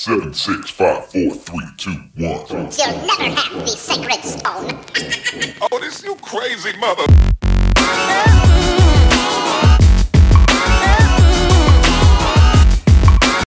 7, 6, 5, 4, 3, 2, 1. You'll never have the sacred stone. Oh, this you crazy mother...